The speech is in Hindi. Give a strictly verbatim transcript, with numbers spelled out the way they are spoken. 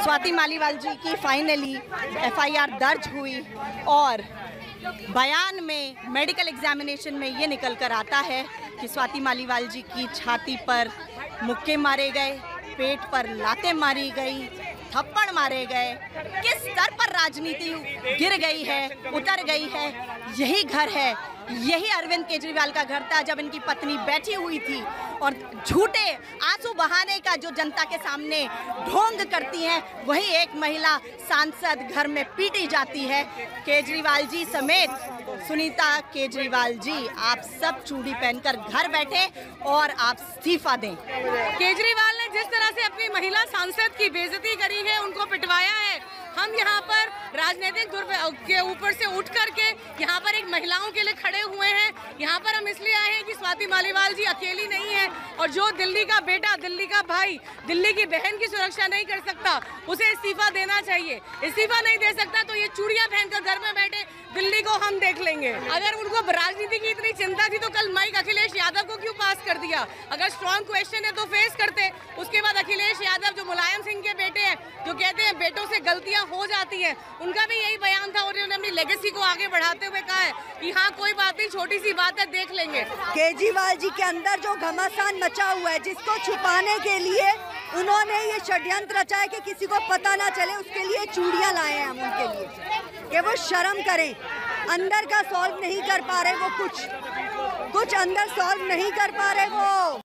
स्वाति मालीवाल जी की फाइनली एफ आई आर दर्ज हुई और बयान में मेडिकल एग्जामिनेशन में ये निकल कर आता है कि स्वाति मालीवाल जी की छाती पर मुक्के मारे गए, पेट पर लातें मारी गई, थप्पड़ मारे गए। किस स्तर पर राजनीति गिर गई है, उतर गई है। यही घर है, यही अरविंद केजरीवाल का घर था जब इनकी पत्नी बैठी हुई थी और झूठे आंसू बहाने का जो जनता के सामने ढोंग करती हैं, वही एक महिला सांसद घर में पीटी जाती है। केजरीवाल जी समेत सुनीता केजरीवाल जी, आप सब चूड़ी पहनकर घर बैठे और आप इस्तीफा दें। केजरीवाल ने जिस तरह से अपनी महिला सांसद की बेइज्जती करी है, उनको पिटवाया है, हम यहाँ पर राजनीतिक के ऊपर से उठ करके यहाँ पर एक महिलाओं के लिए खड़े हुए हैं। यहाँ पर हम इसलिए आए हैं कि स्वाति मालीवाल जी अकेली नहीं है और जो दिल्ली का बेटा, दिल्ली का भाई, दिल्ली की बहन की सुरक्षा नहीं कर सकता, उसे इस्तीफा देना चाहिए। इस्तीफा नहीं दे सकता तो ये चूड़ियां पहनकर घर में बैठे दिल्ली को हम देख लेंगे। अगर उनको राजनीति की इतनी चिंता थी तो कल माइक अखिलेश यादव को क्यों पास कर दिया? अगर स्ट्रॉन्ग क्वेश्चन है तो फेस करते। उसके बाद अखिलेश यादव जो मुलायम सिंह के बेटे हैं, जो कहते हैं बेटों से गलतियां हो जाती हैं, उनका भी यही बयान था और उन्होंने अपनी लेगेसी को आगे बढ़ाते हुए कहा है कि हाँ कोई बात नहीं, छोटी सी बात है, देख लेंगे। केजरीवाल जी के अंदर जो घमासान मचा हुआ है, जिसको छुपाने के लिए उन्होंने ये षड्यंत्र रचा है कि किसी को पता ना चले, उसके लिए चूड़ियां लाए हैं हम उनके लिए कि वो शर्म करें। अंदर का सॉल्व नहीं कर पा रहे वो, कुछ कुछ अंदर सॉल्व नहीं कर पा रहे वो।